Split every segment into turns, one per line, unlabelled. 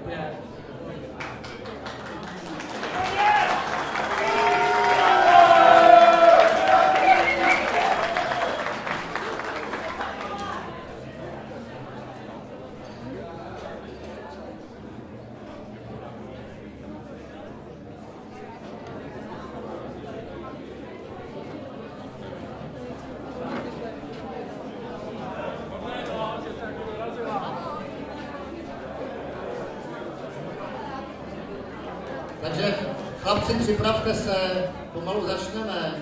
Takže chlapci, připravte se, pomalu začneme.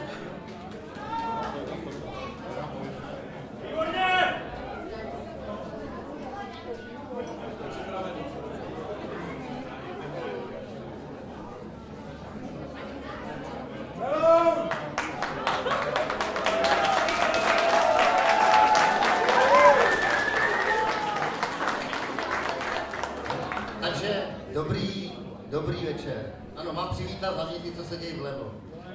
Takže dobrý večer. Ano, mám přivítat hlavně ty, co se dějí vlevo.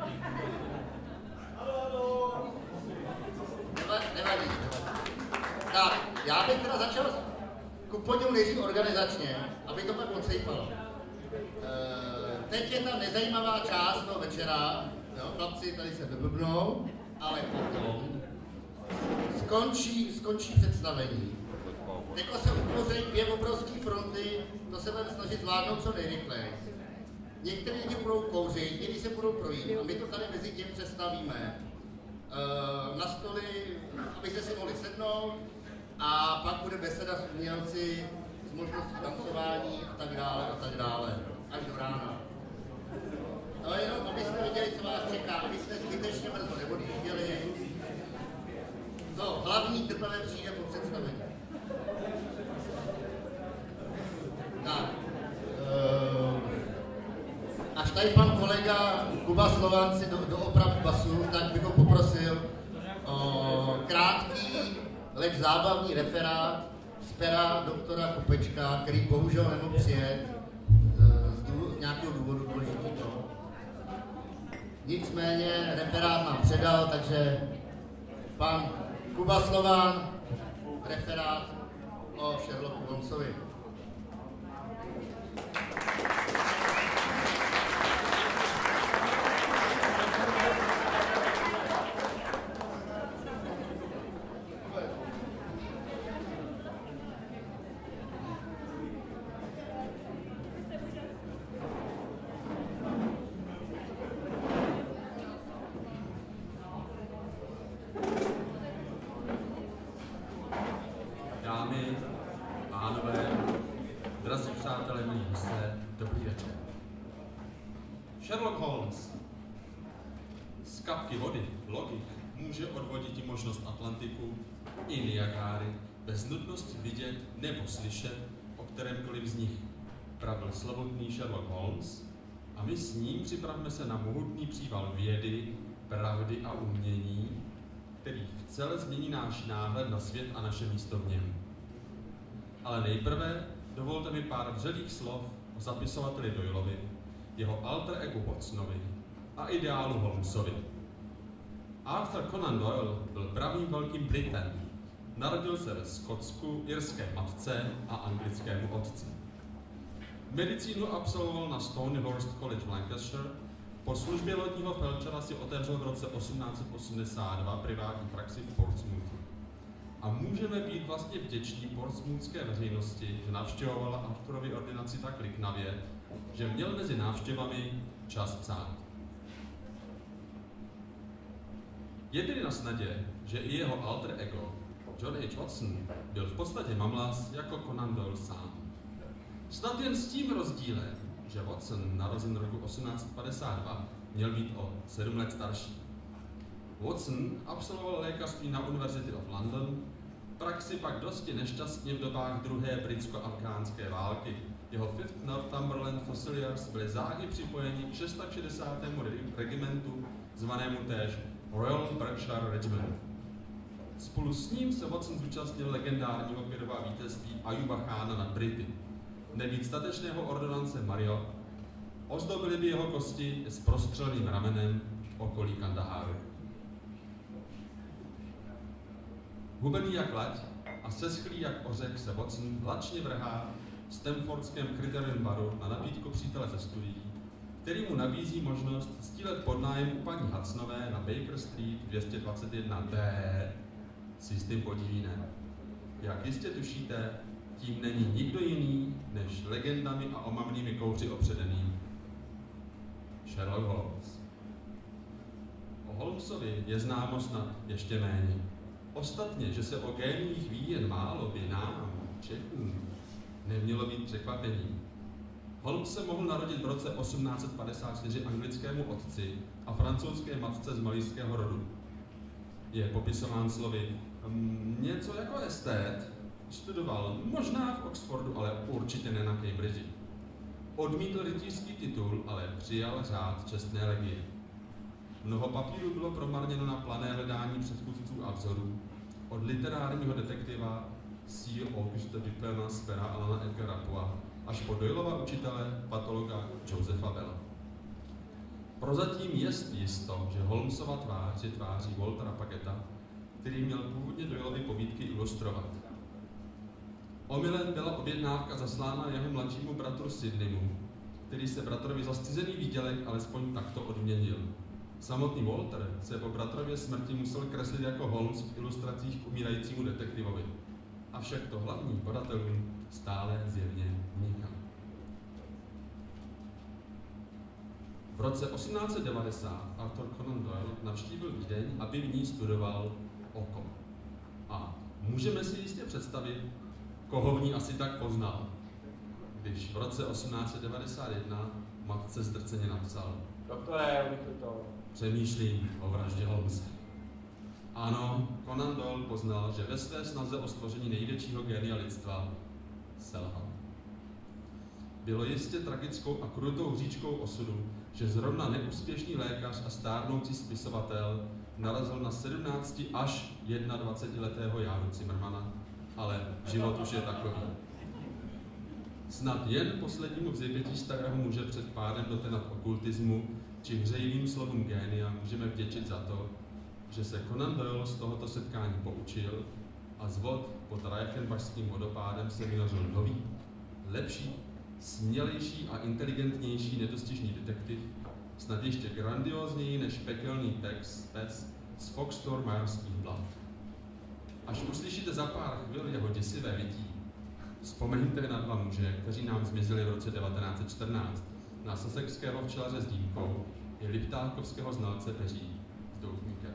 Nevadí. Tak, já bych teda začal ku podivu nejdřív organizačně, aby to pak odsejpalo. Teď je ta nezajímavá část toho večera, jo, chlapci tady se vyblbnou, ale potom skončí představení. Jako se utvoří dvě obrovské fronty, to se budeme snažit zvládnout co nejrychleji. Některé lidi budou kouřit, jiní se budou projít a my to tady mezi tím představíme na stoly, abyste si mohli sednout a pak bude beseda s umělci s možností tancování a tak dále, až do rána. No jenom, abyste viděli, co vás čeká, abyste zbytečně brzo neodjížděli. To hlavní teprve přijde po představení. Tak. Až tady pan kolega Kuba Slovan si doopraví basu, tak bych ho poprosil o krátký, leč zábavný referát z pera doktora Kopečka, který bohužel nemohl přijet z nějakého důvodu důležitého. Nicméně referát nám předal, takže pan Kuba Slovan, referát o Sherlocku Holmesovi.
Dámy, pánové, drazí přátelé, milí hosté, dobrý večer. Sherlock Holmes z kapky vody, logik, může odvodit i možnost Atlantiku i Niagáry bez nutnosti vidět nebo slyšet o kterémkoliv z nich. Pravil slovutný Sherlock Holmes a my s ním připravme se na mohutný příval vědy, pravdy a umění, který vcele změní náš náhled na svět a naše místo v něm. Ale nejprve dovolte mi pár vřelých slov o zapisovateli Doyleovi, jeho alter ego Watsonovi a ideálu Holmesovi. Arthur Conan Doyle byl pravým velkým Britem. Narodil se ve Skotsku, irské matce a anglickému otci. Medicínu absolvoval na Stonyhurst College v Lancashire. Po službě lodního felčera si otevřel v roce 1882 privátní praxi v Portsmouthu. A můžeme být vlastně vděční portsmouthské veřejnosti, že navštěvovala Arthurovi ordinaci tak liknavě, že měl mezi návštěvami čas psát. Je tedy na snadě, že i jeho alter ego, John H. Watson, byl v podstatě mamlas jako Conan Doyle sám. Snad jen s tím rozdílem, že Watson, narozen roku 1852, měl být o 7 let starší. Watson absolvoval lékařství na University of London, praxi pak dosti nešťastně v dobách druhé britsko-afghánské války. Jeho 5th Northumberland Fusiliers byli záhy připojeni k 660. regimentu, zvanému též Royal Berkshire Regiment. Spolu s ním se Watson zúčastnil legendárního Pyrrhova vítězství Ajuba Chána nad Brity. Nebýt statečného ordonance Mario, ozdobili by jeho kosti s prostřelným ramenem v okolí Kandaháru. Hubený jak lať a seschlý jak ořek se Watson lačně vrhá Stanfordském Criterion baru na nabídku přítele ze studií, který mu nabízí možnost sdílet podnájem u paní Hudsonové na Baker Street 221B s jistým podivíném. Jak jistě tušíte, tím není nikdo jiný než legendami a omamnými kouři opředený Sherlock Holmes. O Holmesovi je známo snad ještě méně. Ostatně, že se o géniích ví jen málo, by nám, Čechům, nemělo být překvapení. Holmes se mohl narodit v roce 1854 anglickému otci a francouzské matce z malýského rodu. Je popisován slovy něco jako estét, studoval možná v Oxfordu, ale určitě ne na Cambridge. Odmítl rytířský titul, ale přijal řád čestné legie. Mnoho papírů bylo promarněno na plané hledání předchůdců a vzorů, od literárního detektiva Sir Auguste Dupina z pera Alana Edgara Poe až po Doylova učitele, patologa Josepha Bella. Prozatím jest jisto, že Holmesova tvář je tváří Waltera Packeta, který měl původně Doylovy povídky ilustrovat. Omylem byla objednávka zaslána jeho mladšímu bratru Sydneymu, který se bratrovi za zcizený výdělek alespoň takto odměnil. Samotný Walter se po bratrově smrti musel kreslit jako Holmes v ilustracích k umírajícímu detektivovi. Avšak to hlavní badatelům stále zjevně uniká. V roce 1890 Arthur Conan Doyle navštívil Vídeň, aby v ní studoval oko. A můžeme si jistě představit, koho v ní asi tak poznal, když v roce 1891 matce zdrceně napsal:
Doktore, to.
Přemýšlím o vraždě Holmese. Ano, Conan Doyle poznal, že ve své snaze o stvoření největšího génia lidstva selhal. Bylo jistě tragickou a krutou hříčkou osudu, že zrovna neúspěšný lékař a stárnoucí spisovatel narazil na 17 až 21letého Járu Zimmermana, ale život už je takový. Snad jen poslednímu vzejpětí starého muže před pádem do tenat okultismu či hřejivým slovům génia můžeme vděčit za to, že se Conan Doyle z tohoto setkání poučil a z vod pod Reichenbachským vodopádem se vynořil nový, lepší, smělejší a inteligentnější nedostižný detektiv, snad ještě grandiózněji než pekelný pes z Foxtor-Myerských blad. Až uslyšíte za pár chvil jeho děsivé vytí, vzpomeňte na dva muže, kteří nám zmizeli v roce 1914, na sasekského včelaře s dýmkou i liptákovského znalce peří s doutníkem.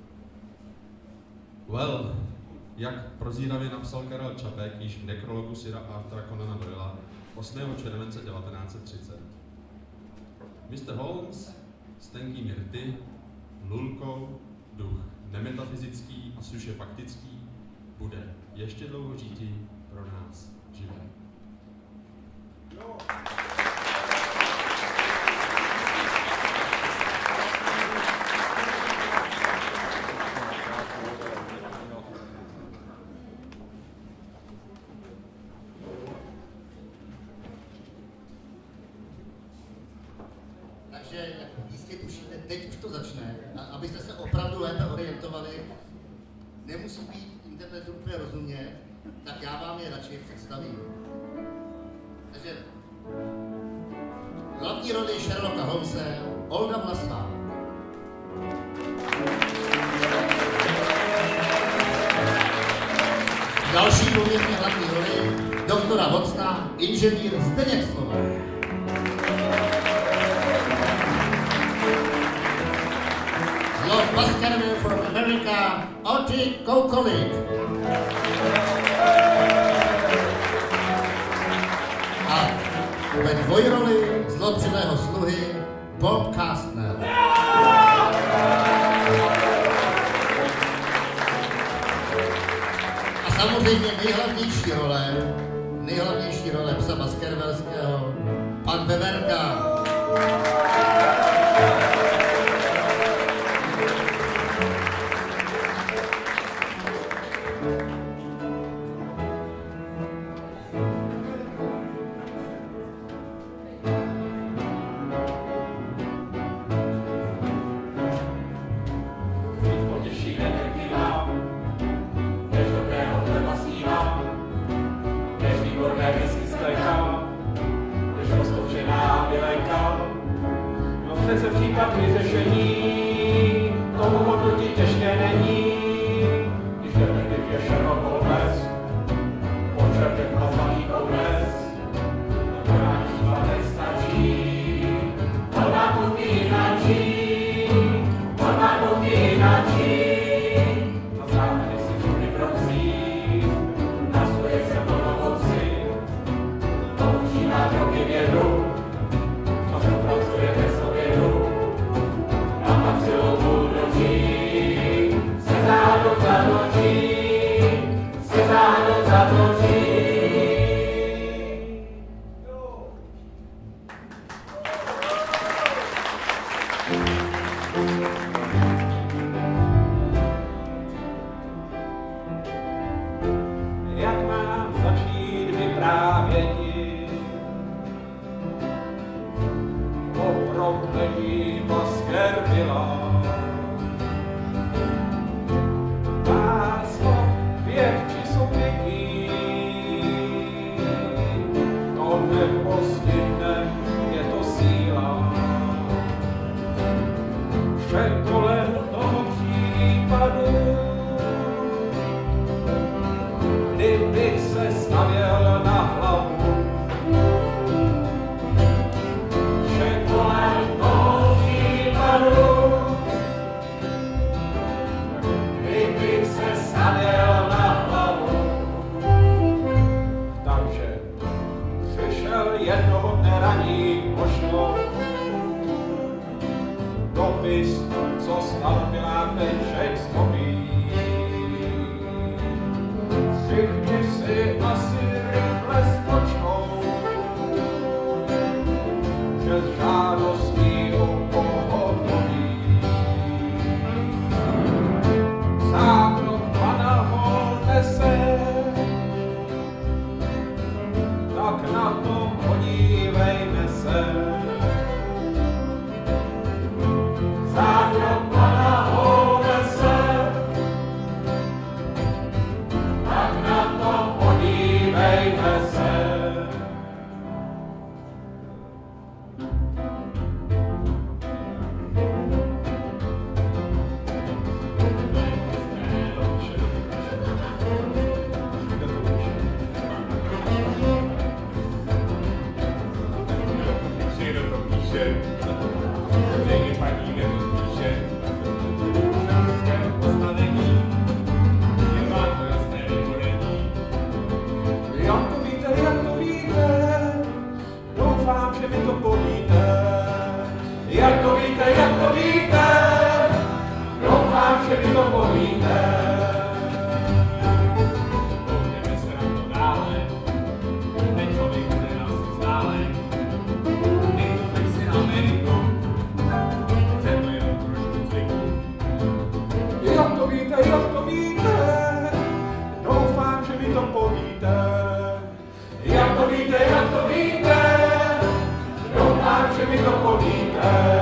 Well, jak prozíravě napsal Karel Čapek již v nekrologu Sira Arthura Conana Doyla 8. července 1930. Mr. Holmes s tenkými rty, lulkou, duch nemetafyzický a suše faktický, bude ještě dlouho žítí pro nás živé.
Takže, jak jistě tušíte, teď už to začne. A abyste se opravdu lépe orientovali, nemusí být internetu úplně rozumět, tak já vám je radši představím. Takže hlavní roli Sherlocka Holmese Olga Vlasová. Další poměrně hlavní roli doktora Watsona inženýr Zdeněk Slova. Lord Baskerville from America, Otis Kokolik. A ve dvojroli zlotřilého sluhy Bob Castner. A samozřejmě nejhlavnější role psa Baskervilleského, pan Veverka.
Než výborné whisky z hledat vyřešení, tomu hodnotí těžké není. Když detektiv je Sherlock Holmes, potřebuje na zlatý konec, to nám třeba nestačí. On má upínačí, on má upínačí. Na záhady si vždy prosí, nasuje se plno moci, používá drogy vědu, často pracuje bez obědu, a pak silou útočí, se záhadou zatočí, se záhadou zatočí. Jak mám začít vyprávěti o prokletí Baskervilla? Pár slov, vět či souvětí, to nepostihne, je to síla. Vše kolem toho případu, kdybych se stavěl na hlavu. Vše kolem toho případu, kdybych se stavěl na hlavu. Takže přišel jednoho dne raní možno dopis, co snad byla ten Shakespeare. Všichni si asi rychle spočnou, že s žádostí o pohotoví. Zákrok pana Holmese, tak na to podívejme se. Zákrok pana Holmese, tak na to podívejme se.
Někdo to píše, stejně paní mě to spíše. Na lidském postavení, jen má to jasné vykoření.
Jak to víte, doufám, že mi to povíte. Jak to víte, doufám, že mi to povíte.
Koukněme se na to dále, ten člověk bude nás stále. Nejdu si Ameriku, chce to jenom trošku cviku.
Jak to víte, doufám, že mi to povíte. Jak to víte, doufám, že mi to povíte.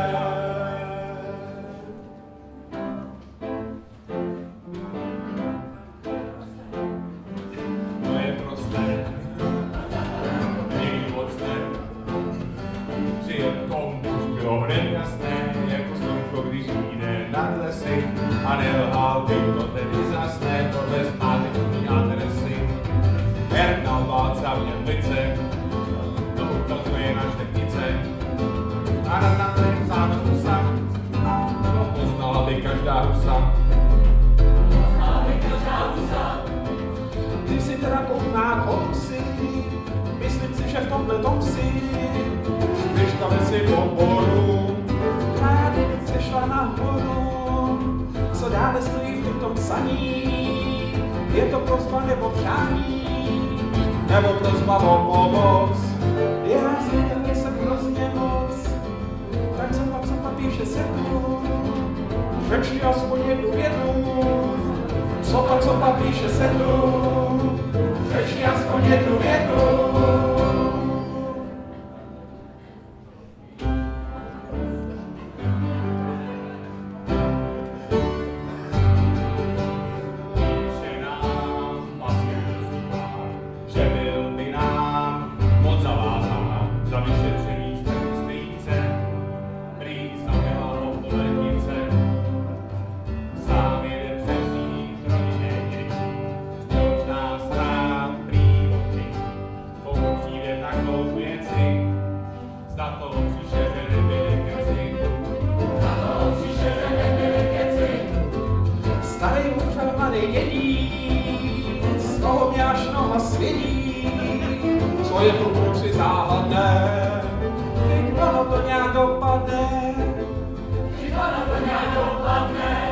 To je prosté, někdy mocné. Při jednom už bylo hned jasné, jako slunko, když jde nad lesy. A nelhal bych to tedy zasné, tohle zpáteční adresy. Hernal Václav Jemlice, to ukazuje na štetnice. A na znance je psáno husa, to poznala by každá husa.
Ty jsi teda koukná konci, myslím si, že v tomhle tom si. Špička si v oboru, rádi se šla nahoru. Co dále stojí v tomto psaní? Je to prosba nebo přání? Nebo prosba o pomoc? Já zvědavě jsem hrozně moc. Tak co pak píše se tu? Řečni aspoň jednu větu. Co pak píše se tu? Řečni aspoň jednu větu.
Za vyšetření strýce, prý znamená
je to kluci záhadné, teď ono to nějak dopadne. Teď ono to nějak dopadne.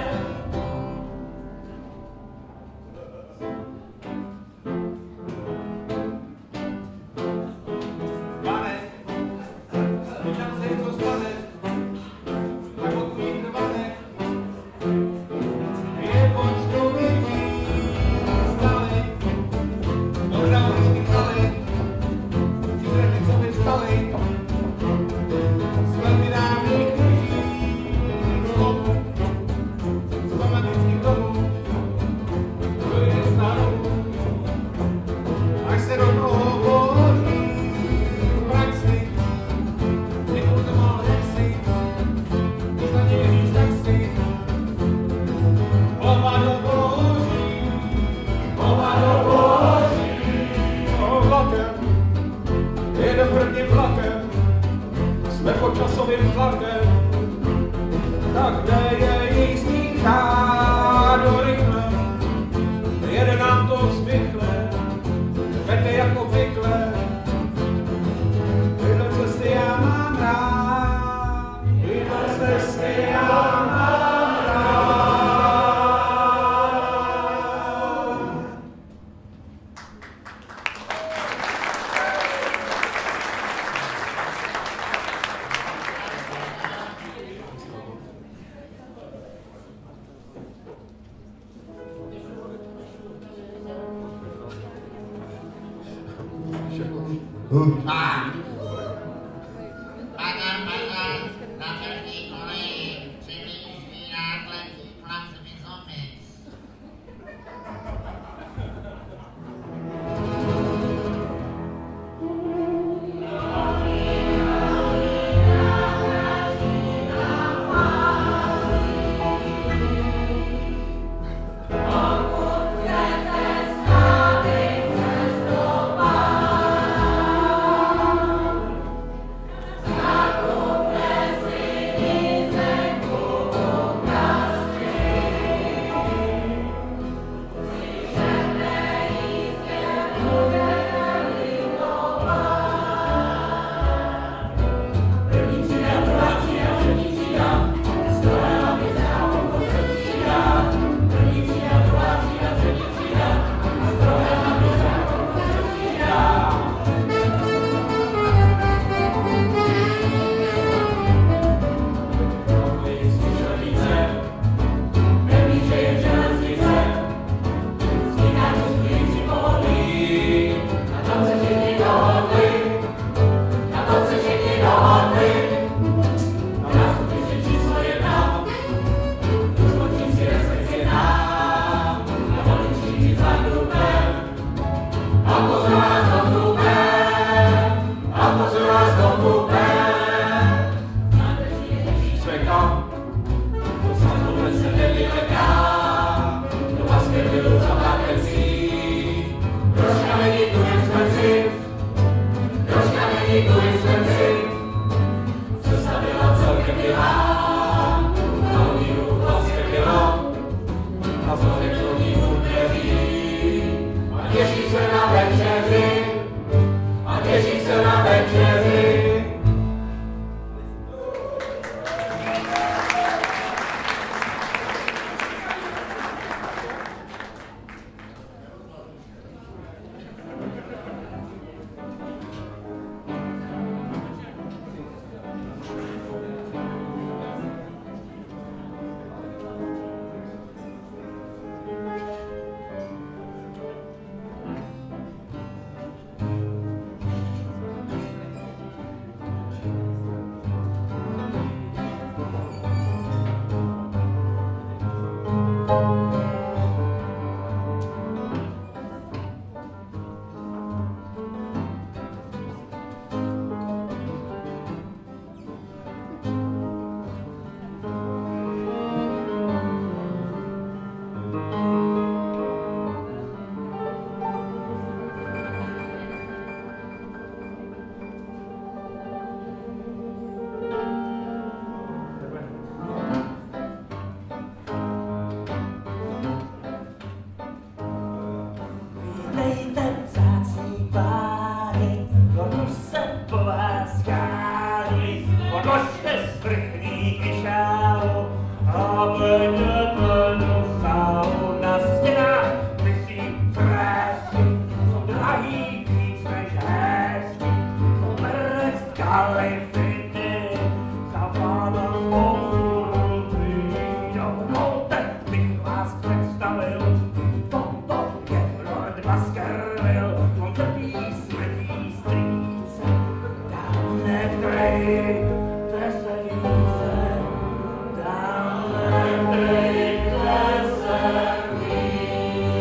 kalifity, zavládal spoustu dovolte, bych vás představil. Toto je Lord Baskerville, on trpí smrtí strýce, dám neptejte se více, dám neptejte se více.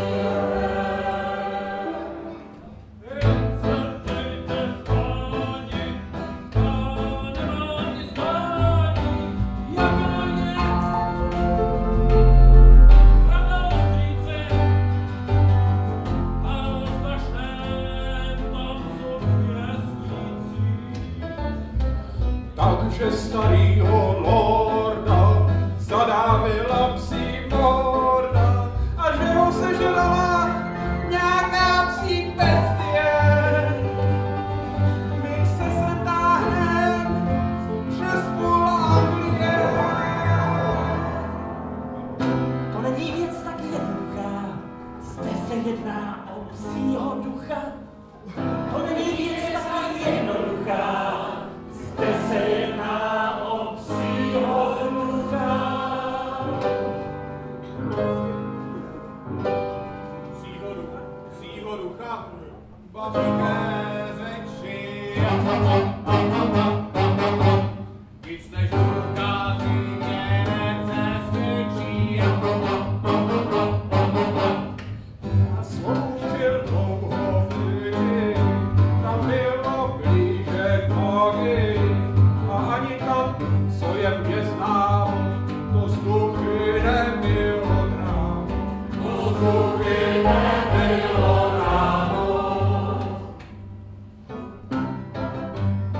Takže starýho lorda zadávila psí morda a že ho sežrala nějaká psí bestie. My se sem táhnem přes půl Anglie. To není věc tak jednoduchá, zde se jedná o psího ducha. To není věc tak jednoduchá, zde se jedná o psího ducha.
Psího ducha, babské řeči. Nic než ducha si mě nepřesvědčí.
Sloužil dlouho v lidi, tam bylo blíže k nohy. A ani tam, co je mě známo, to vzduchy nebylo drámo. To vzduchy nebylo drámo.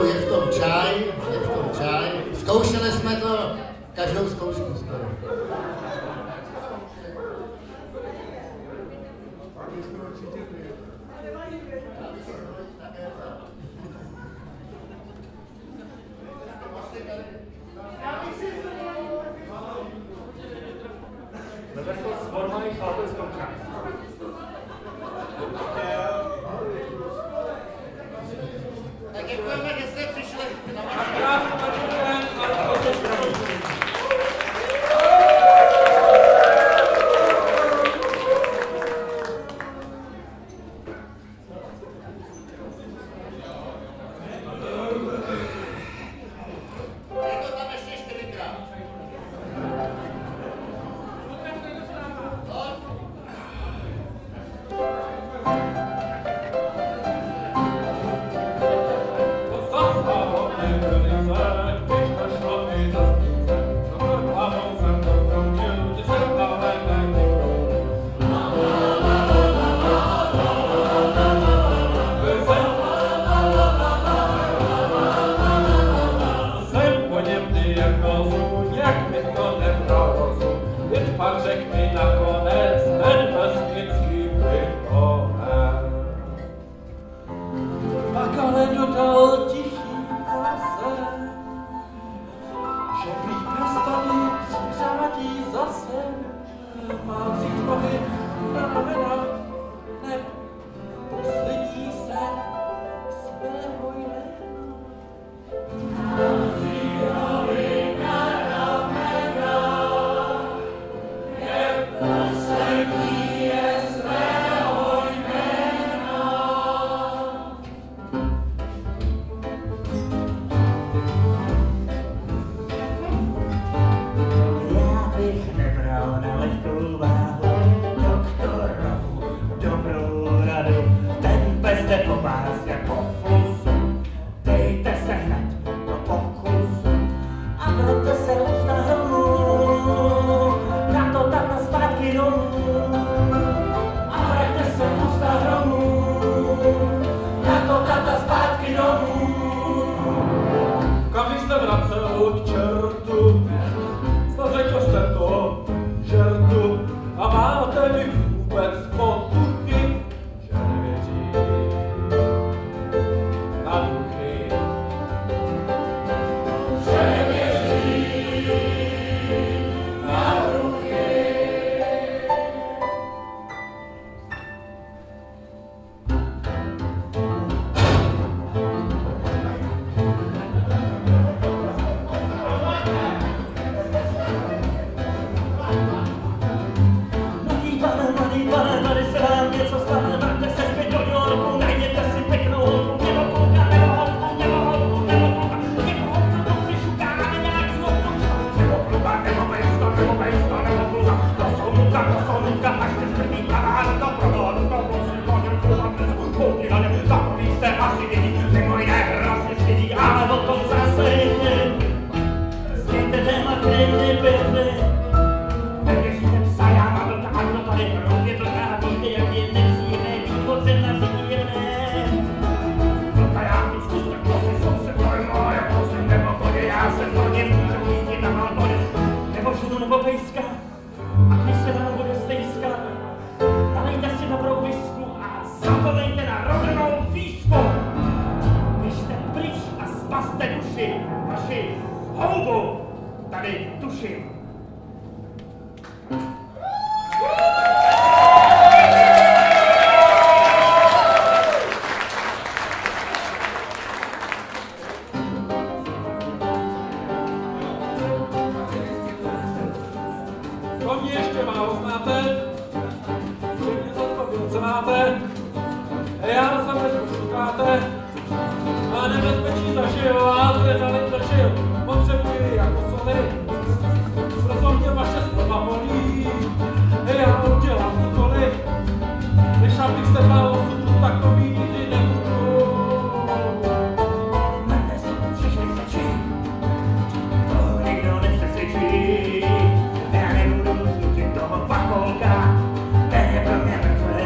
najednou je v tom čaj. Zkoušeli jsme to, každou zkoušku skoro. Tak děkujeme, že jste přišli na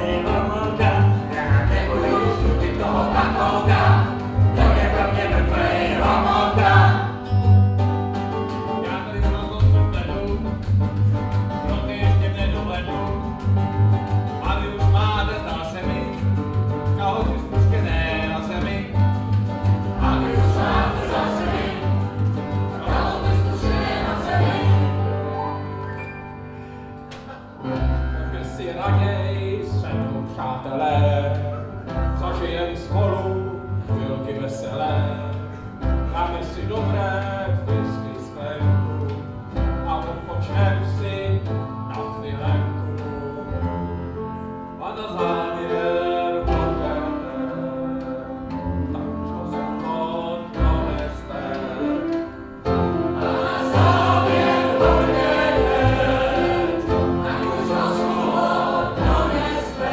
Pro mě mrtvé
něj sednou přátelé, zažijem spolu chvilky veselé, dáme si dobré whisky z klenku a odpočnem si na chvilenku. A na závěr pokojete, tak čo se to doneste. A na závěr pokojete, tak čo se to doneste.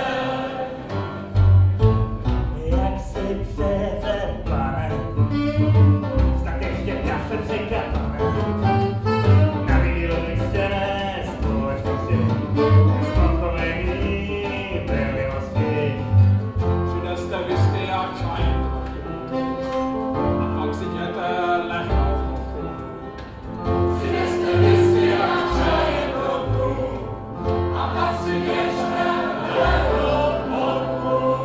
Jak si přejete, pane, snad ještě kafe překapane. Na výrobnictvené společnosti zkompovení prelivosti.
Přineste whisky a čaj a pak si jděte lehnout trochu. Přineste whisky a čaj trochu a pak si běžte lehnout trochu.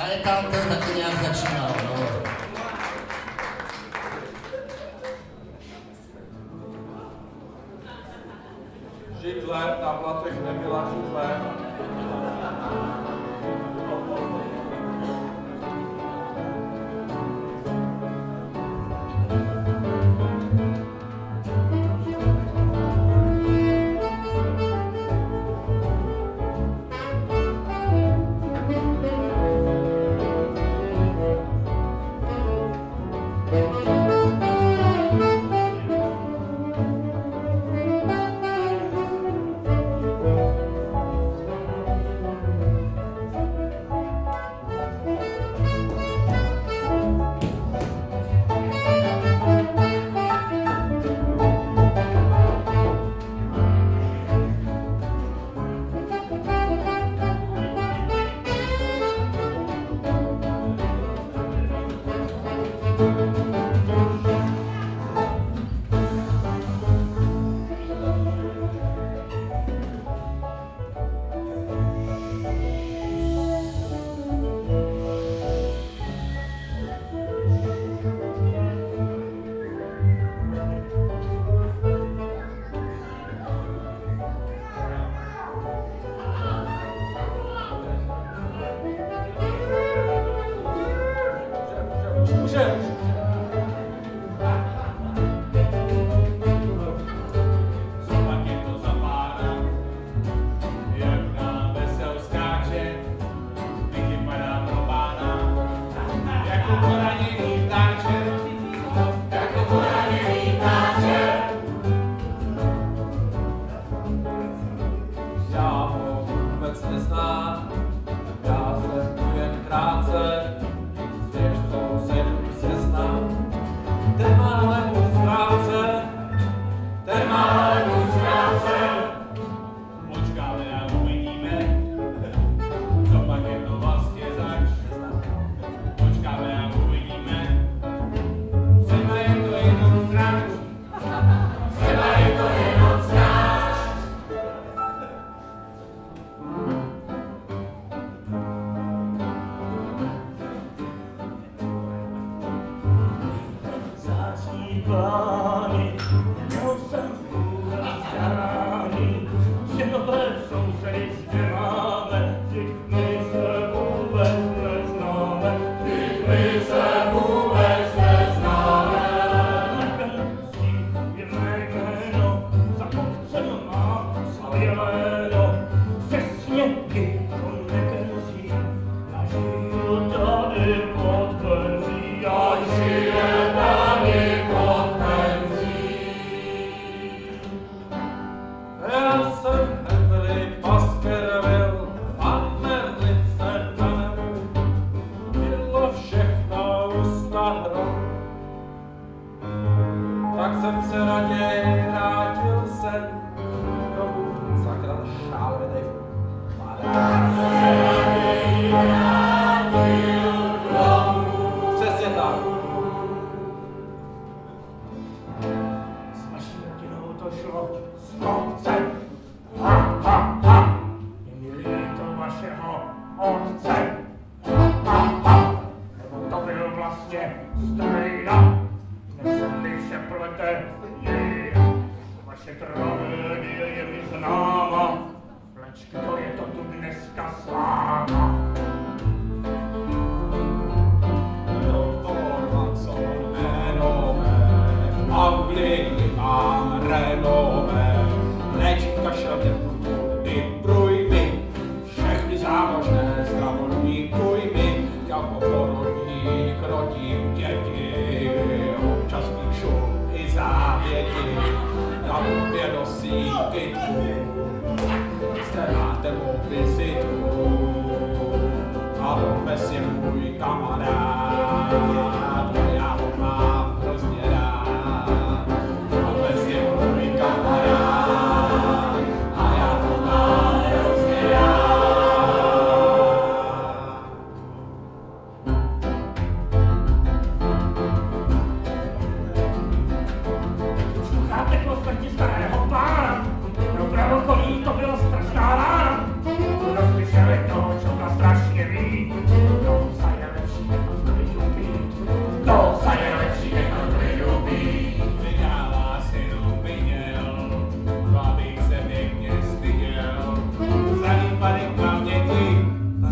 Kajetán ten taky nějak začínal, no.
Židle, na blatech nebyla židle.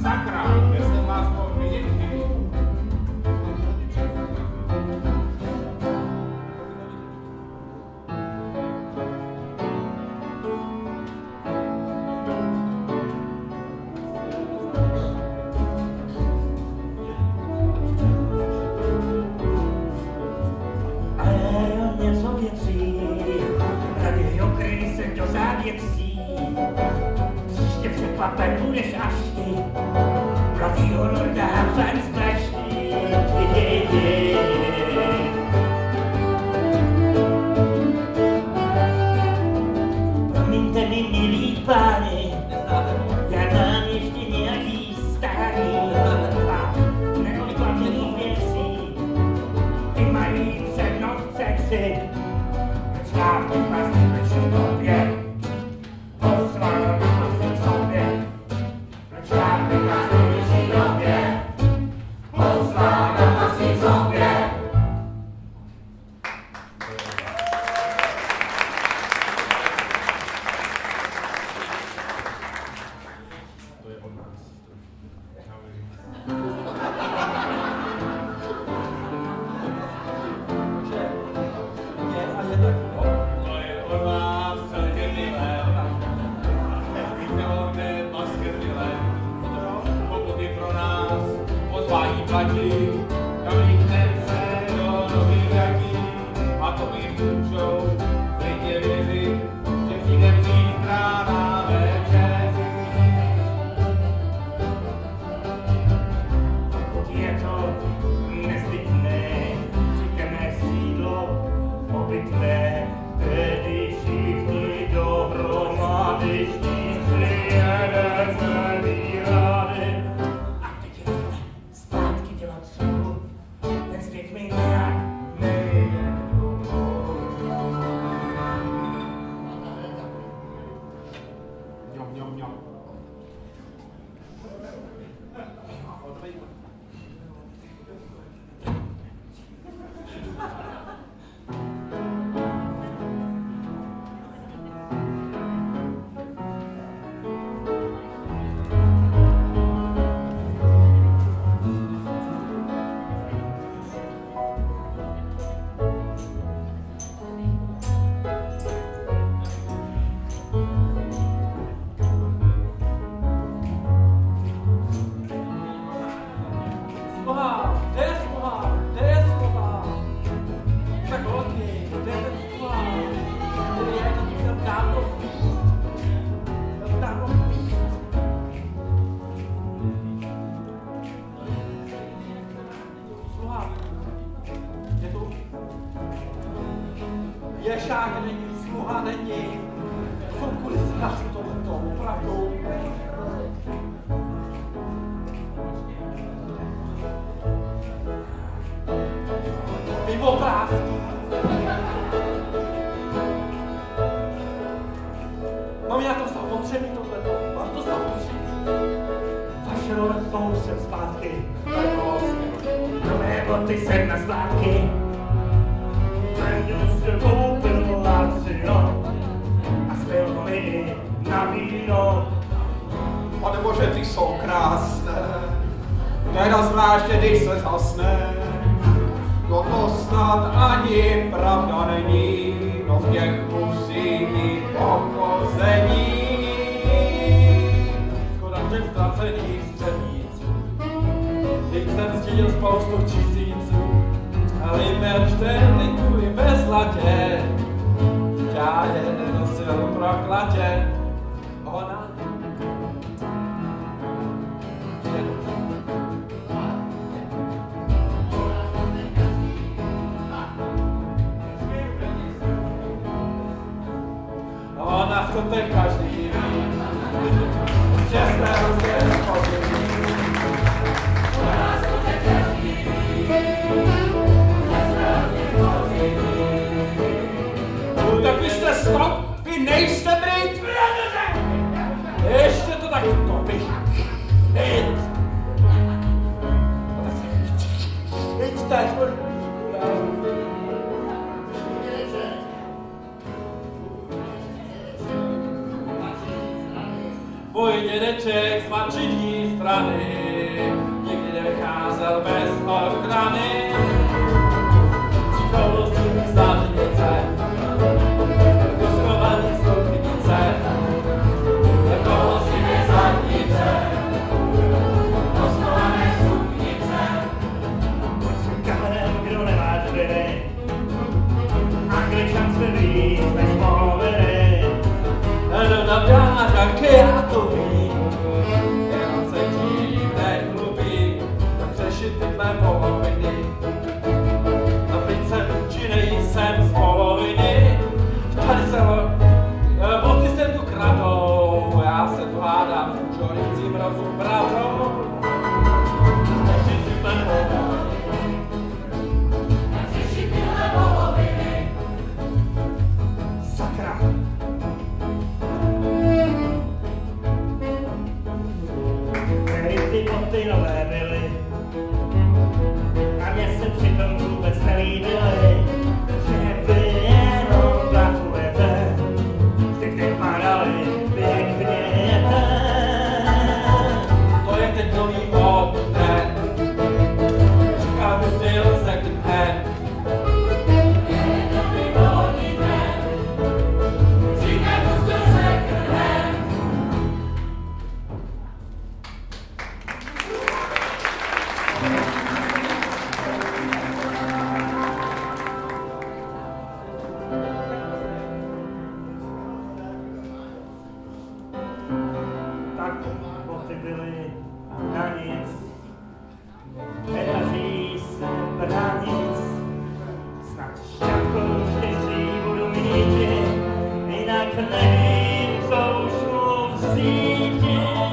sakra, kde jsem vás mohl vidět?
Příště překvapen budeš až ty, mladýho lorda fan strašný. Promiňte mi, milí páni, já mám ještě nějaký starý a neodkladný věcí. Ty mají přednost sexy, já to vás nepečím době.
Ješák není, sluha není. Jsou kulisy na si tohleto, opravdu. Mimo obrázky. Mám já to zapotřebí tohleto, mám to zapotřebí.
Vaše lorstvo, už jsem zpátky. Nové boty jsem na splátky. Jsem se koupil lacino a spěl mi na víno.
Pane Bože, ty jsou krásné, teda zvláště, když se zasne. No to snad ani pravda není, no v těch musí mít pochození. Škoda těch ztracených středníců, teď jsem zdědil spoustu tisíců, ale jmeřte nekuli ve zlatě, já je nenosil proklatě. Ona ona v tom teď každý ví, že jsme hrozně rozpočení. Ona v tom teď každý ví, že jsme hrozně rozpočení. No tak vy jste stop, vy nejste Brit! Ještě to tak topíš. Jít! Jít teď, strany, nikdy nevycházel bez ochrany. Přišel z zářenice, rozkovaný z loutnice, zakoval si mi zadnice, rozkované suknice.
Jsem kamarem, kdo nemá dvery, Angličan se ví, jsme spověry.
Na dářách já to vím, já se tím nechlubím, tak řešit tyhle poloviny. A byť jsem či nejsem z poloviny, tady se boty se tu kradou, já se tu hádám s čoricím rozubravou. Řešit tyhle poloviny, řešit tyhle poloviny.
Sakra. Ty boty nové byly a mně se přitom vůbec nelíbily, že vy jenom blafujete, vždycky padali pěkněte.
To je ten nový mod, ne? Říká mi styl second hand. Je nový modný trend. Říká mi styl second hand.
Tak boty byly na nic, nedaří se bránit, snad šťavkou štěstí budu mít, jinak nevím, co už mu vzít.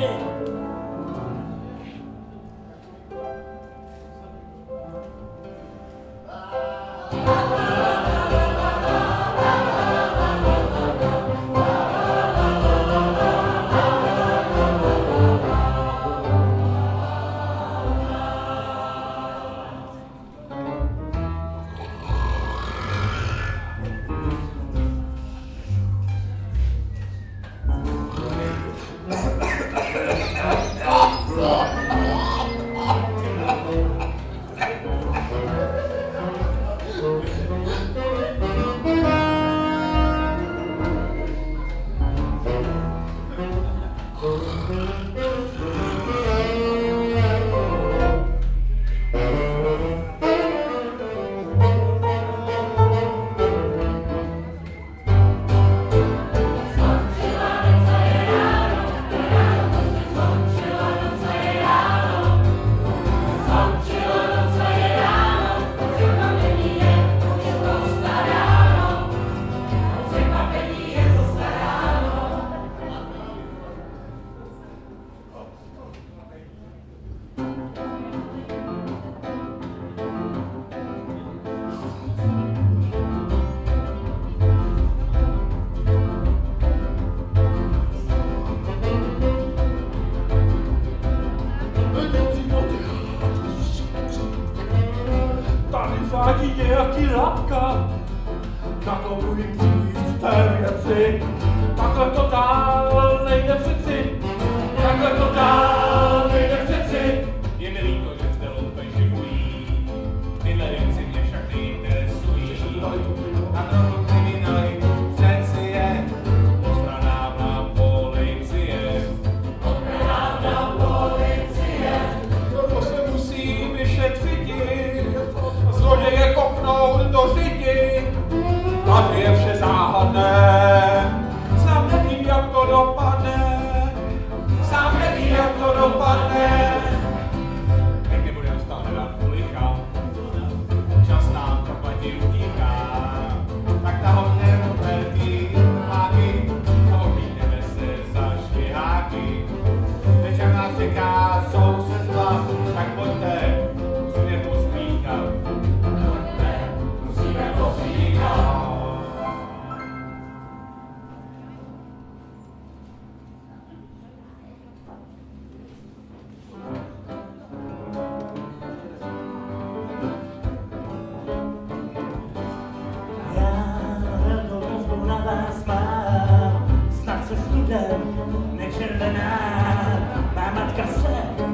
Tady nějaký lapka, na to můj říct té věci. Takhle to dál nejde přeci, takhle to dál nejde přeci.
Je mi líto, že zde loupe živují, tyhle věci mě však neinteresují. A trochu kriminalitu přeci je ochranná policie. Ochranná policie.
To se musí vyšetřit, zloděje kopnout do řidi. Tady je vše záhadné, sám nevím, jak to dopadne. Sám nevím, jak to dopadne.
Jak nebudem stále dát licha, čas nám kapatě utíká. Tak nahodneme velký trháky a obídeme se za šviháky. Večer nás čeká sousedstva, tak pojďte, musíme pospíchat. Musíme pospíchat.
Snad se studem nečervená, má matka se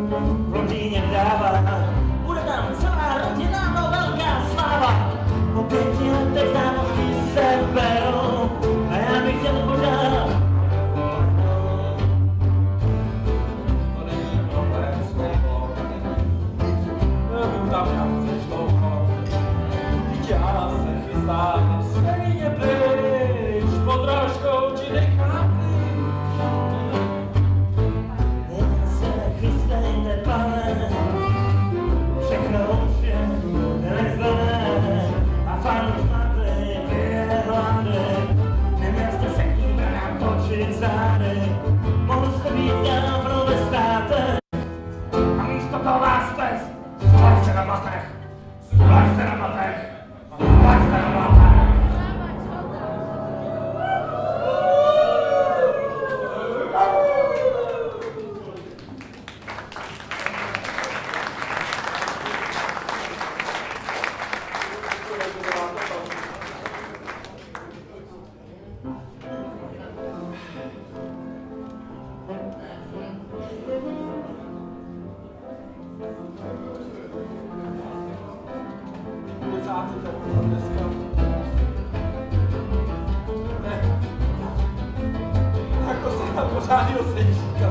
rádio se říká,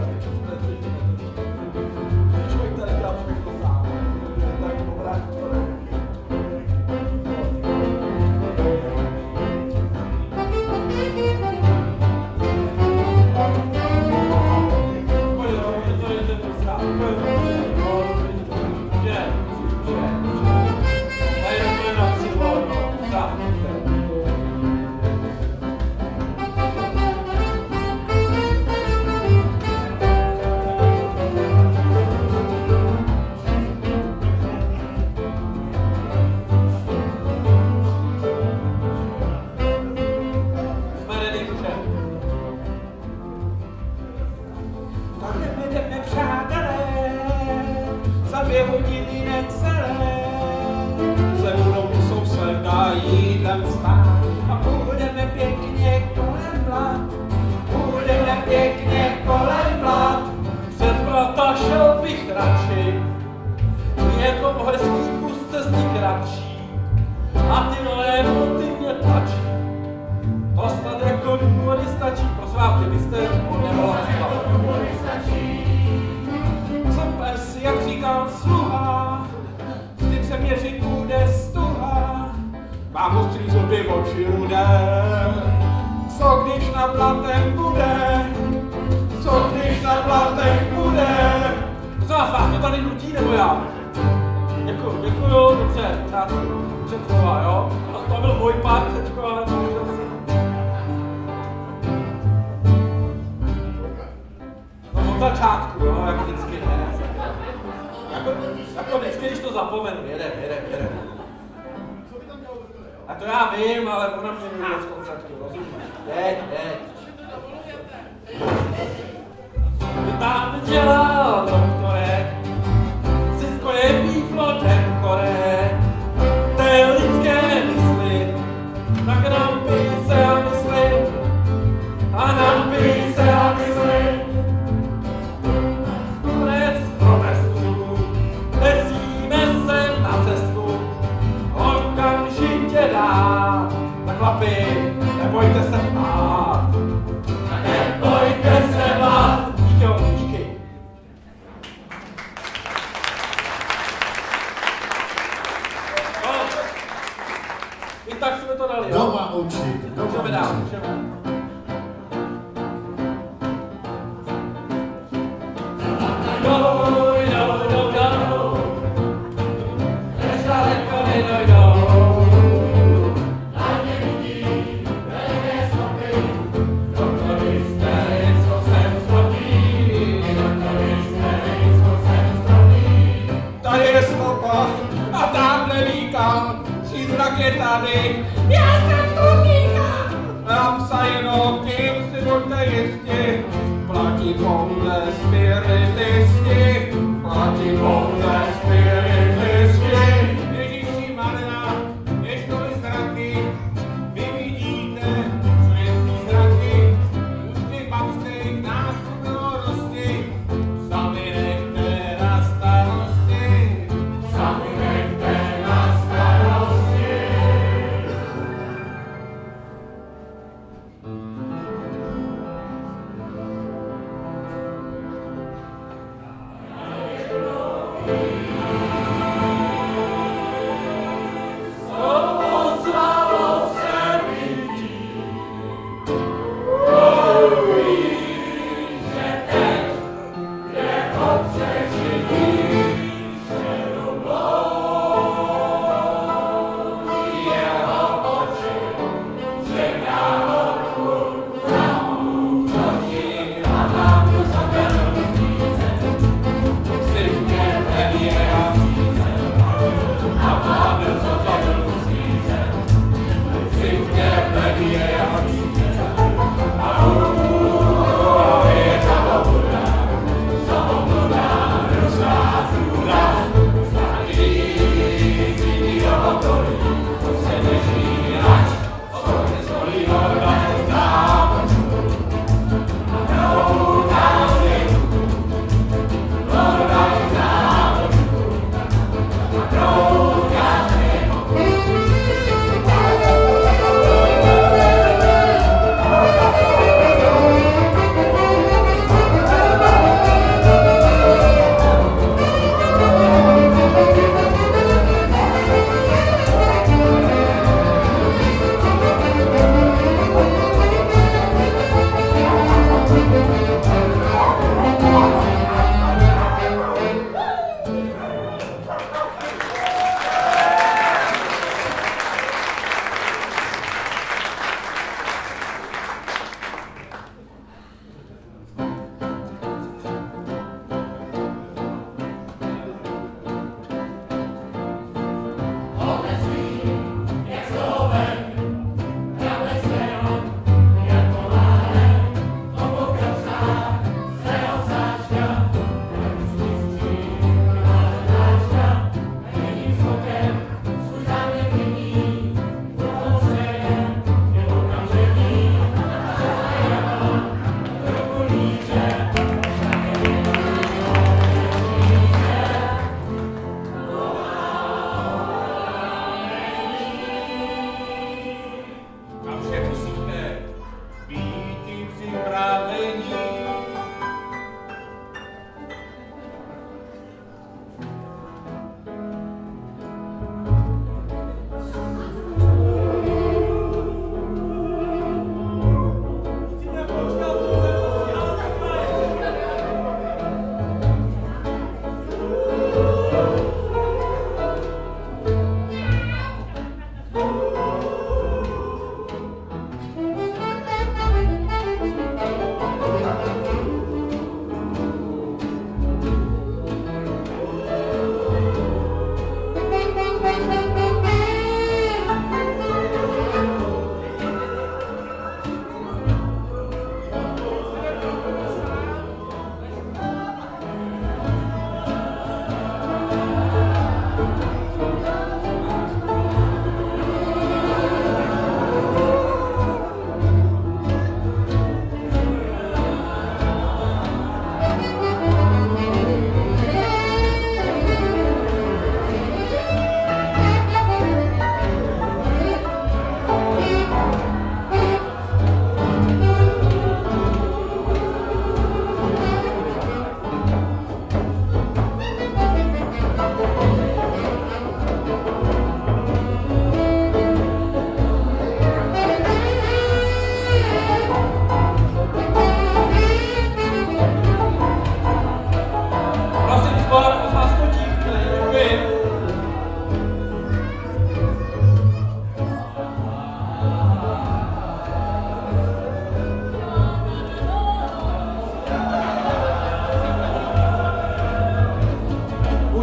člověk tady dělá všechno sám. Tak dobrá,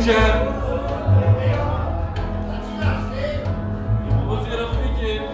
Můžem.
Začínáš ty?
Moc je rozsvítit.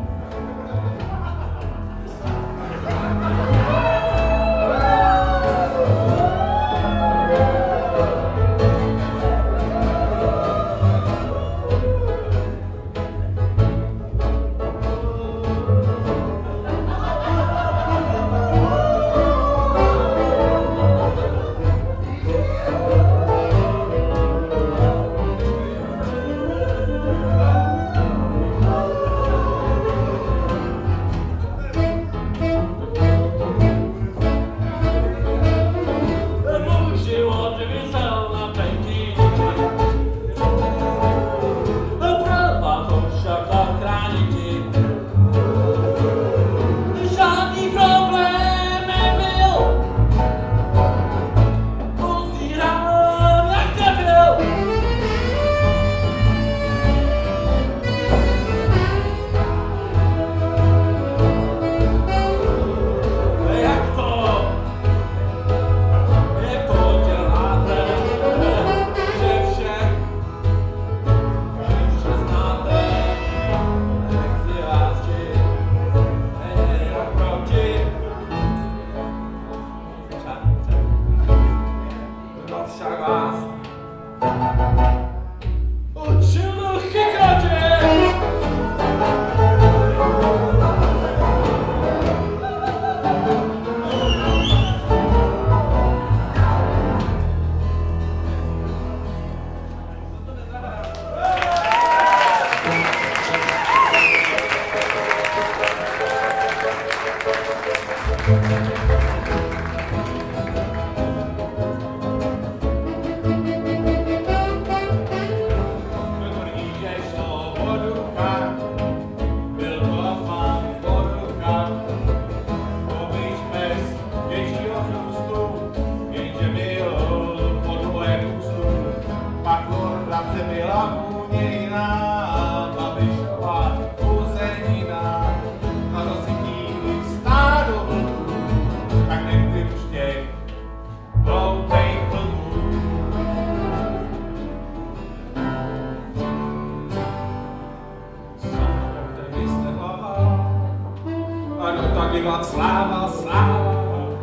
Sláva, sláva,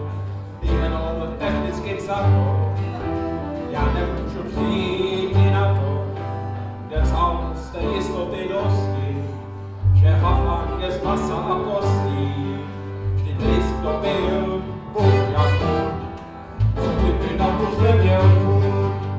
jenom technickým zákon. Já nemůžu přijít i na to, kde vzal z té jistoty dosti, že hafan je z masa a kostí. Vždyť lisk to byl, buď jak buď, co kdyby na to neměl chuť.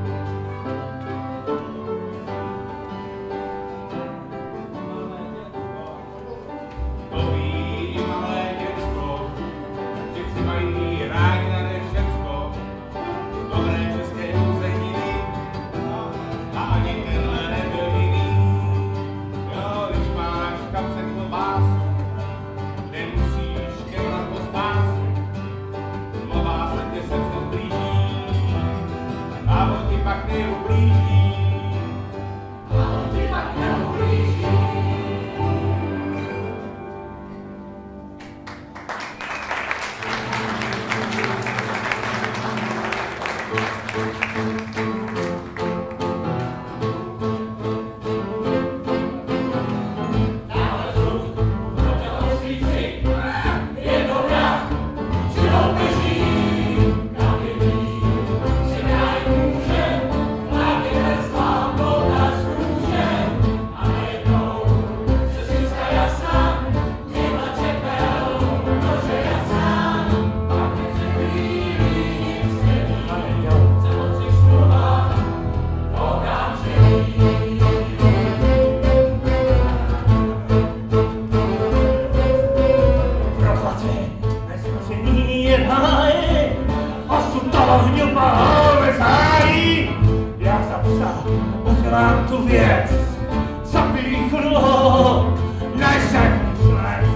Udělám tu věc, zapíchnu, než se šles.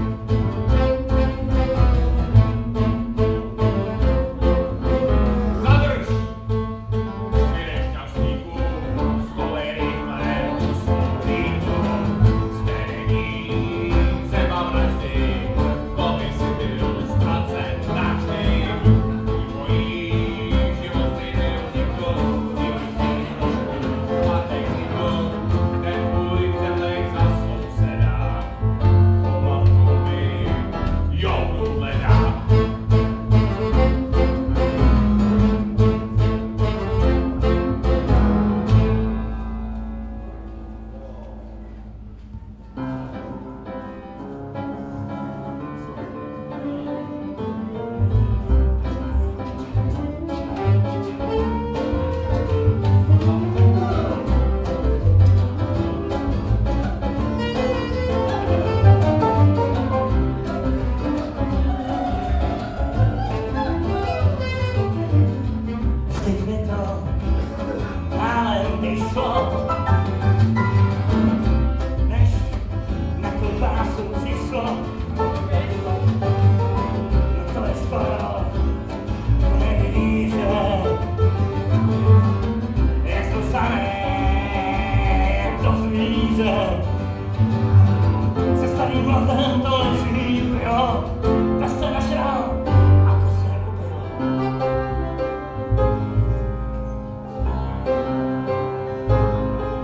Zadrž! Svědek šťastníků, stole rychle, smutníků, stejný třeba vraždy, to by si byl ztracen navždy. Tvůj život si neunikl,
mi šlo, než na klobásu přišlo. No to je skoro nevíře, jak to samé, jak to zvíře. Se starým mladem to lepší, jo, ta se našel, ako se ubil.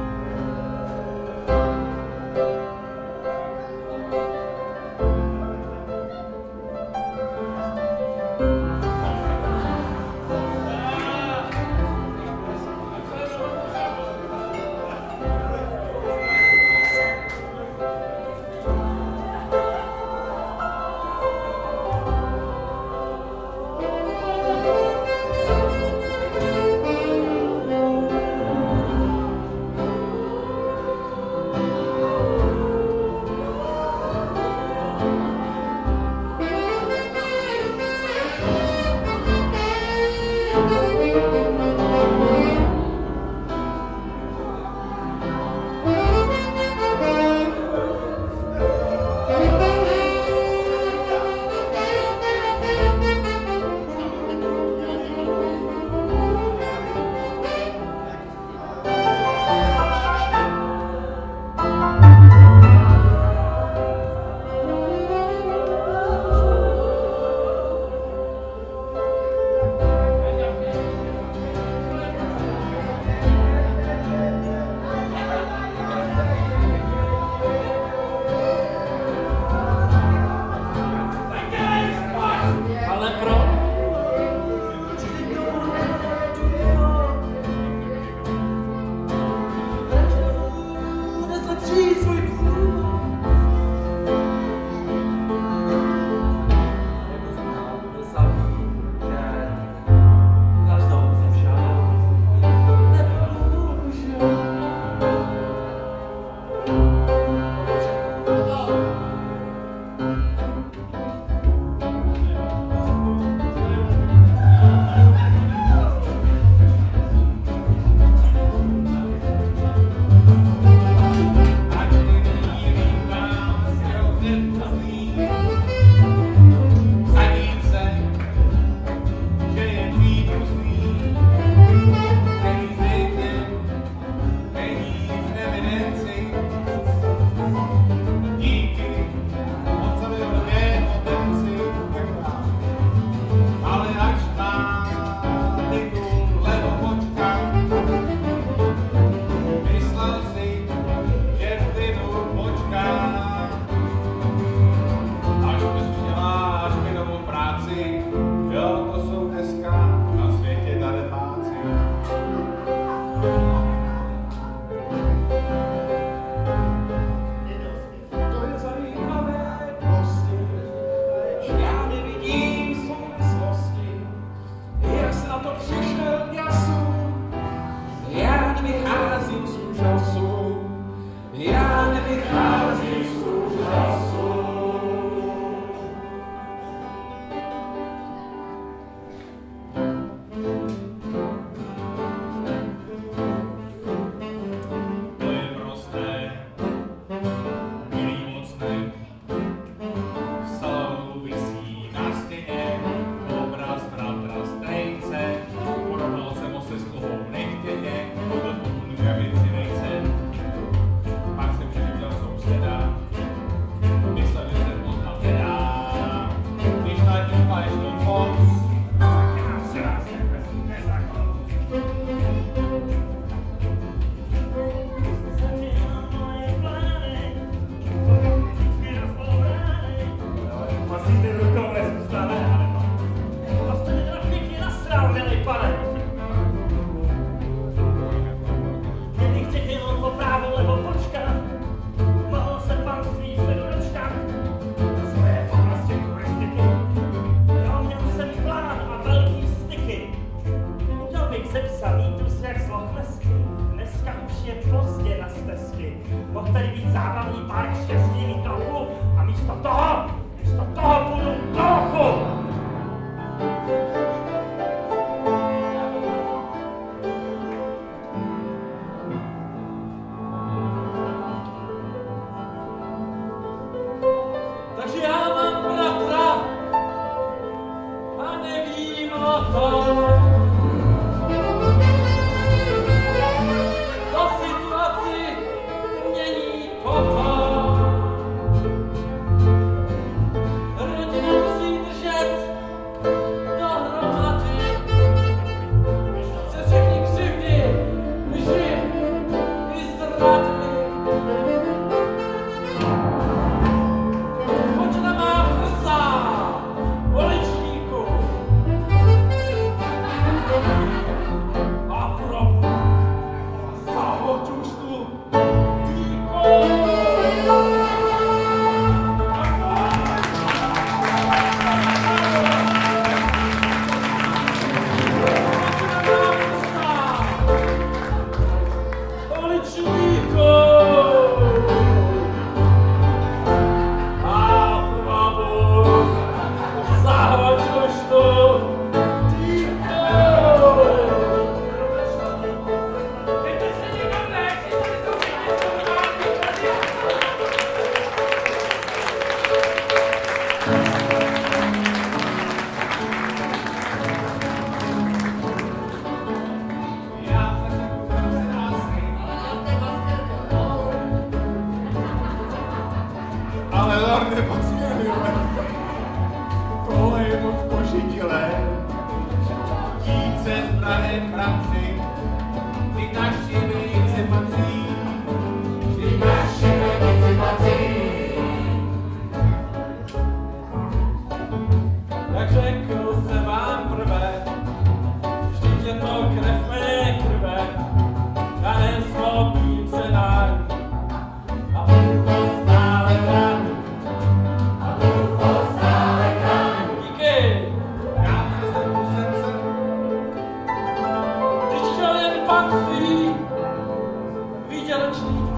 panství výdělečný.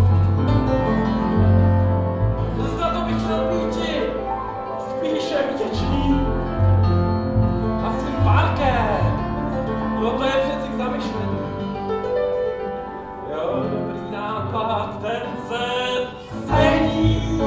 Za to bych chtěl býti spíše vděčný. A s tím parkem, no to je přeci k zamyšlení. Jo, dobrý nápad, ten se cení.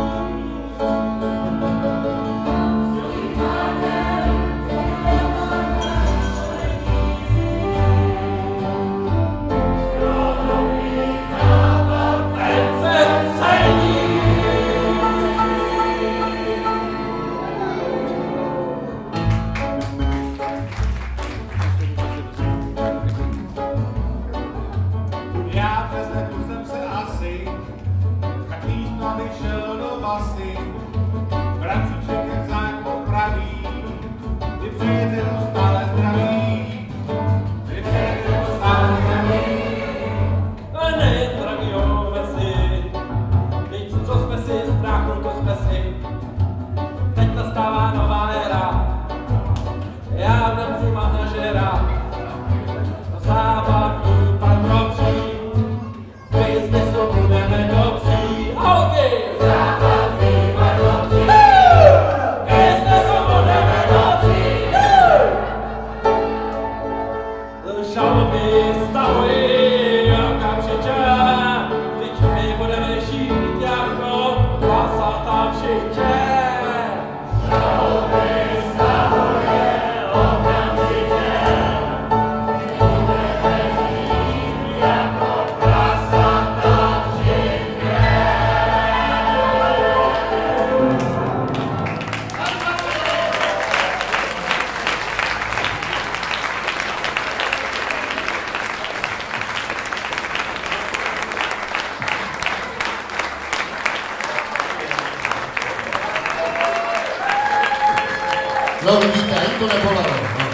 No vidíte, ani to nebolelo. No.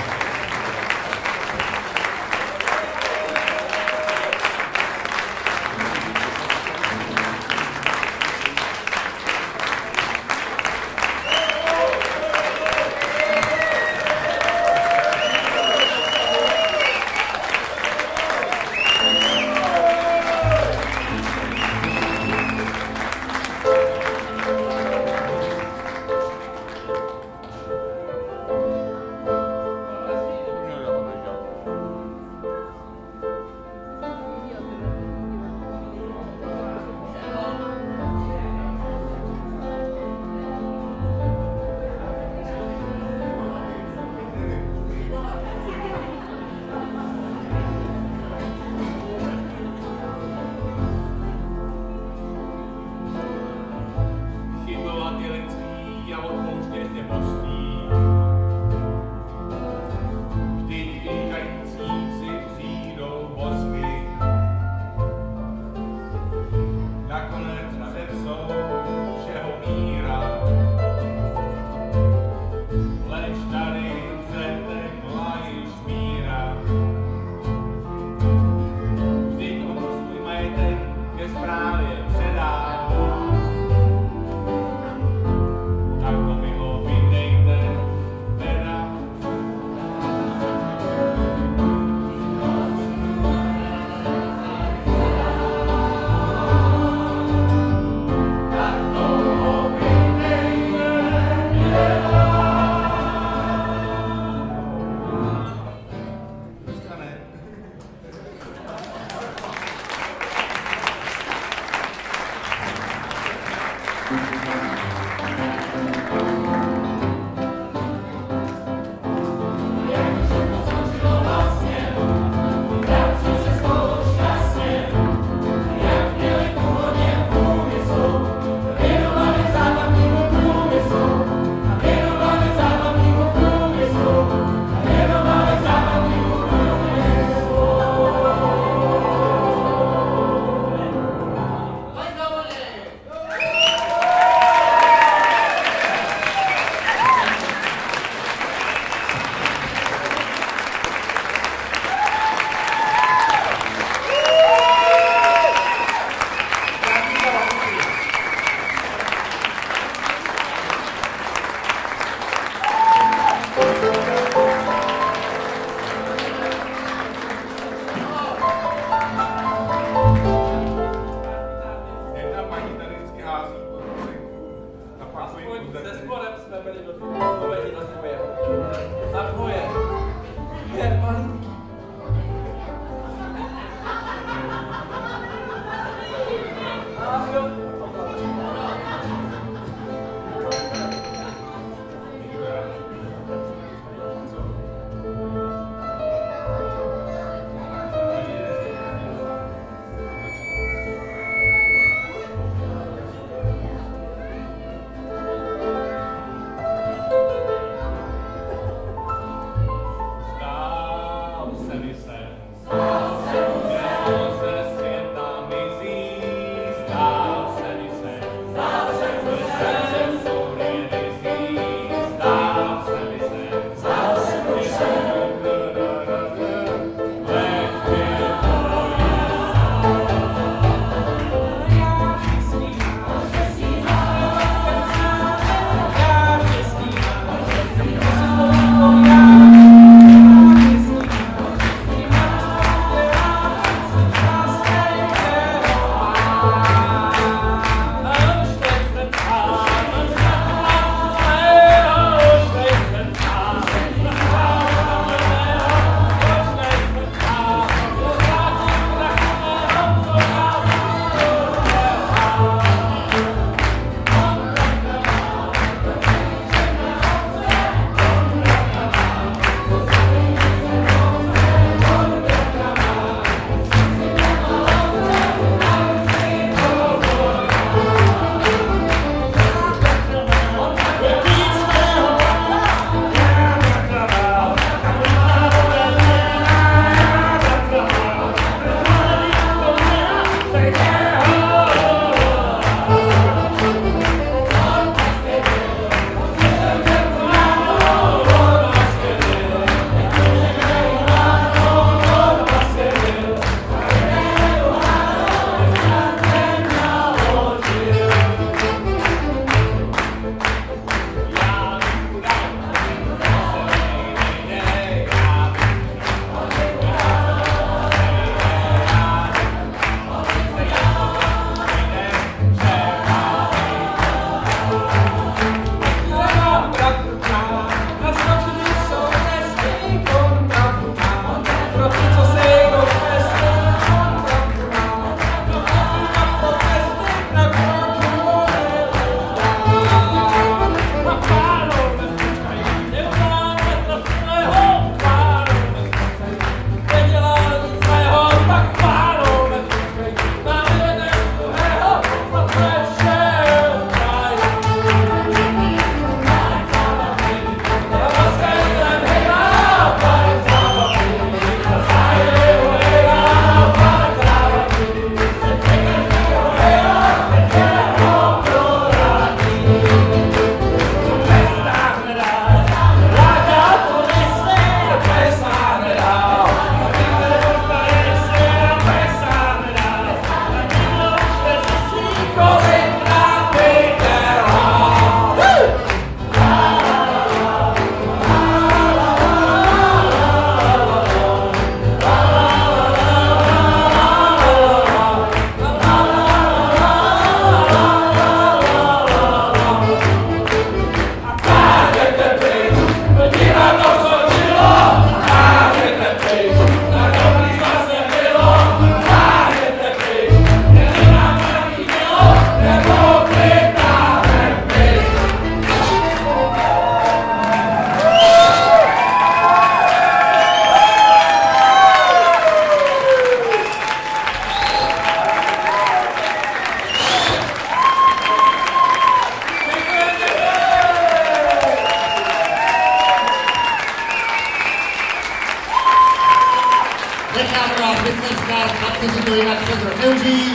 chlapci si to jinak přes rok neužijí.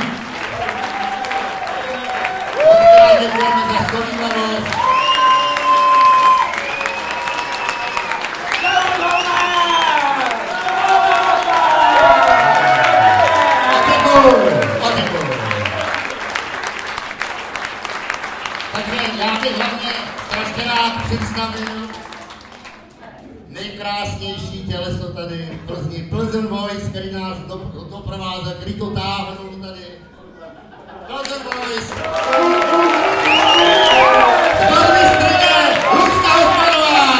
Odkrát děkujeme za shodývavost. Takže já bych hlavně strašně rád představil nejkrásnější těleso tady v Plzni, Plzeň Boys, který nás doprovázel, který to táhnul tady. Plzeň Boys! Sportmistrně Lucka Hofmanová!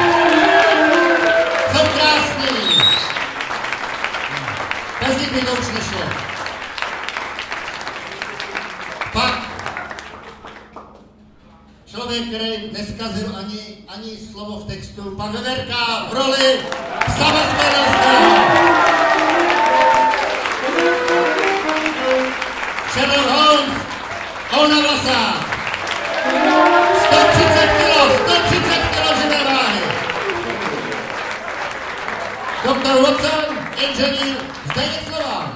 Jsou krásný! Bez nich by to už nešlo. Pak člověk, který neskazil ani slovo v textu, pan Veverka v roli psa Bezběrnského. Sherlock Holmes, Olna Vlasák. 130 kg živé váhy. Dr. Watson, inženýr Zdeněk Slován.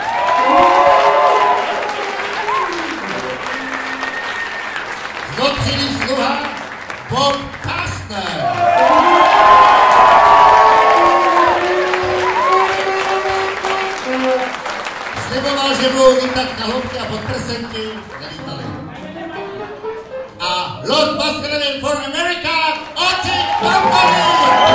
Zlotřilý sluha Bob Kastner. Sliboval, že budou lítat na hloubky a podprsenky, nelítali. A Lord Baskerville for America, Otis Company!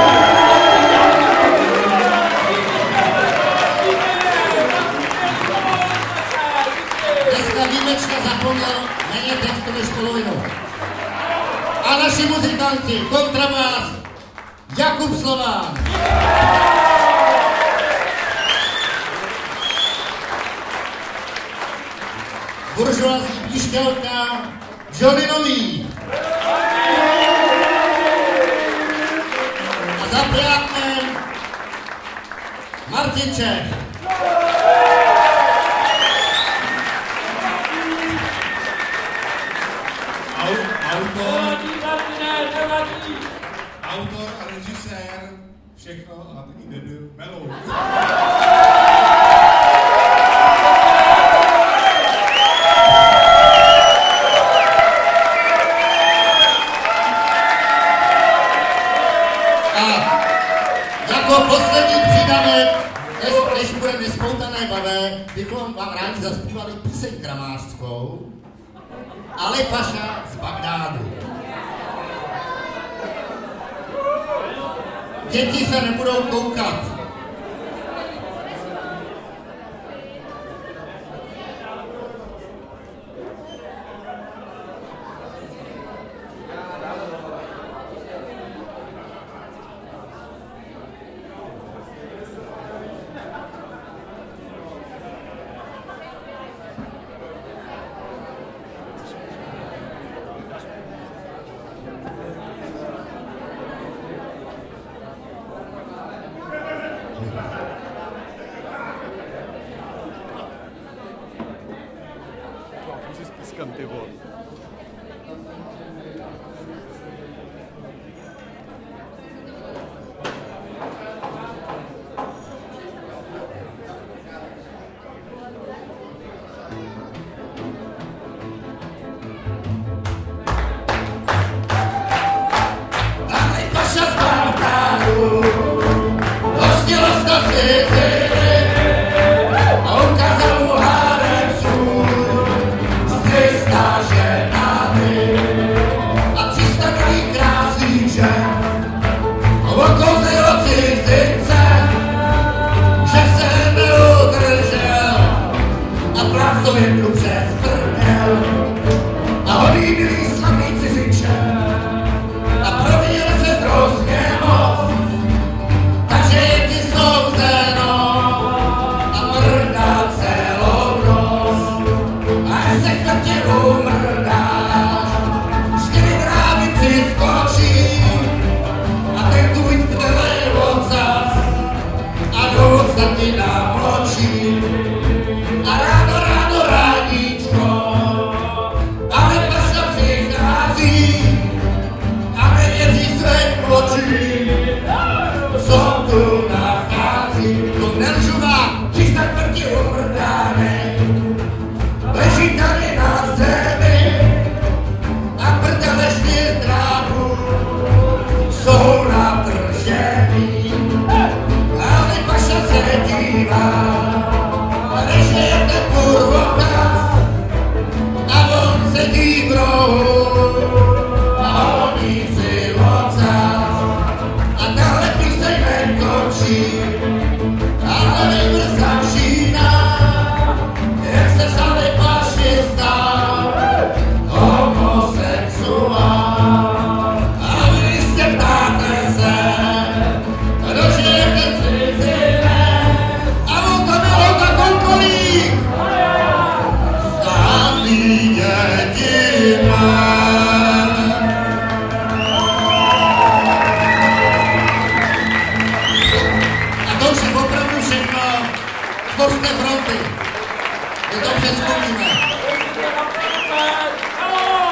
Dneska výjimečně zapomněl méně textu než polovinu. A naši muzikanti, kontrabás Jakub Slován. Buržoazní píšťalka Johnny Nový. A za priátnem Martin Čech.
Autor a režisér, všechno a taky debil, melou.
A jako poslední přídanek, než bude nespoutané bavé, bychom vám rádi zaspívali píseň kramářskou Ale Paša z Bagdádu. Děti se nebudou koukat. A ukázal mu hádem svůj, zdej stáže. Jordánek leží tady na zemi a prdele 4 drápů jsou natržený, ale paša se dívá, když je ten kurvokaz a on sedí v rohu a oni si ocas a tahle píseň nekončí, ale nejbrž začíná, jak se sami fašista homosexuál. A vy jste ptáte se, kdož je ten cizinec, a on to bylo takovou kolík, stálý jediné. Zbořte fronty, my to přezkoumíme.